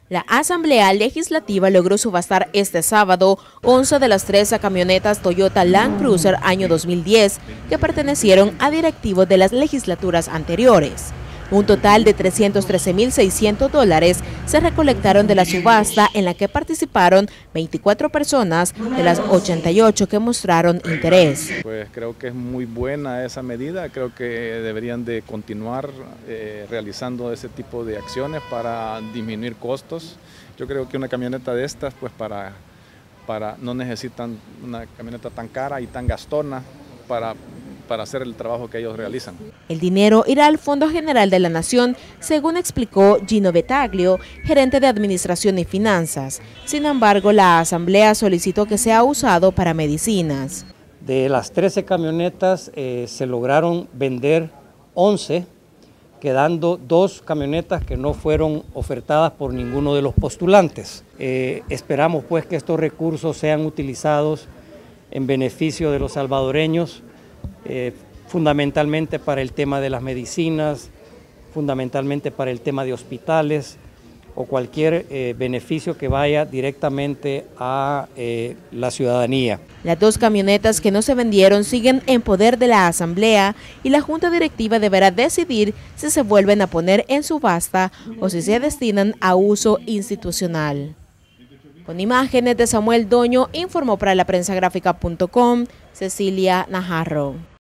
La Asamblea Legislativa logró subastar este sábado 11 de las 13 camionetas Toyota Land Cruiser año 2010 que pertenecieron a directivos de las legislaturas anteriores. Un total de $313.600 se recolectaron de la subasta en la que participaron 24 personas de las 88 que mostraron interés. Pues creo que es muy buena esa medida, creo que deberían de continuar realizando ese tipo de acciones para disminuir costos. Yo creo que una camioneta de estas, pues no necesitan una camioneta tan cara y tan gastona para hacer el trabajo que ellos realizan. El dinero irá al Fondo General de la Nación, según explicó Gino Betaglio, gerente de Administración y Finanzas. Sin embargo, la Asamblea solicitó que sea usado para medicinas. De las 13 camionetas se lograron vender 11, quedando 2 camionetas que no fueron ofertadas por ninguno de los postulantes. Esperamos pues que estos recursos sean utilizados en beneficio de los salvadoreños, fundamentalmente para el tema de las medicinas, fundamentalmente para el tema de hospitales o cualquier beneficio que vaya directamente a la ciudadanía. Las 2 camionetas que no se vendieron siguen en poder de la Asamblea y la Junta Directiva deberá decidir si se vuelven a poner en subasta o si se destinan a uso institucional. Con imágenes de Samuel Doño, informó para laprensagráfica.com Cecilia Najarro.